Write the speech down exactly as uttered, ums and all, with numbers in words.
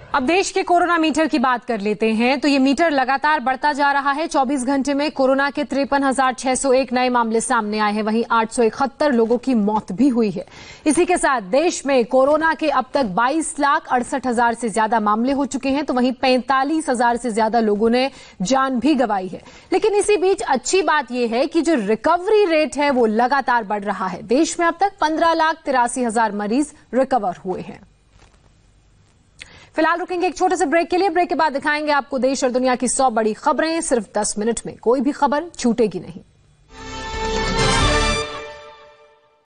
अब देश के कोरोना मीटर की बात कर लेते हैं तो ये मीटर लगातार बढ़ता जा रहा है। चौबीस घंटे में कोरोना के तिरपन हजार छह सौ एक नए मामले सामने आए हैं, वहीं आठ सौ इकहत्तर लोगों की मौत भी हुई है। इसी के साथ देश में कोरोना के अब तक बाईस लाख अड़सठ हजार से ज्यादा मामले हो चुके हैं, तो वहीं पैंतालीस हजार से ज्यादा लोगों ने जान भी गंवाई है। लेकिन इसी बीच अच्छी बात यह है कि जो रिकवरी रेट है वो लगातार बढ़ रहा है। देश में अब तक पंद्रह लाख तिरासी हजार मरीज रिकवर हुए हैं। फिलहाल रुकेंगे एक छोटे से ब्रेक के लिए। ब्रेक के बाद दिखाएंगे आपको देश और दुनिया की सौ बड़ी खबरें सिर्फ दस मिनट में। कोई भी खबर छूटेगी नहीं।